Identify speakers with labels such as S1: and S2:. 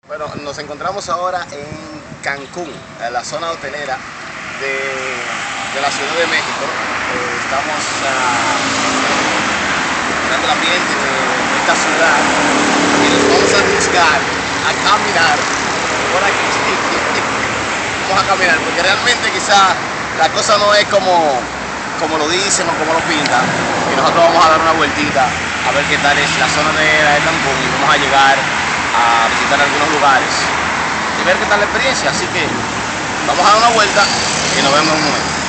S1: Bueno, nos encontramos ahora en Cancún, en la zona hotelera de la Ciudad de México. Estamos mirando el ambiente de esta ciudad y nos vamos a arriesgar a caminar por aquí. Vamos a caminar porque realmente quizás la cosa no es como lo dicen o como lo pintan, y nosotros vamos a dar una vueltita a ver qué tal es la zona de Cancún y vamos a llegar a visitar algunos lugares y ver qué tal la experiencia. Así que vamos a dar una vuelta y nos vemos en un momento.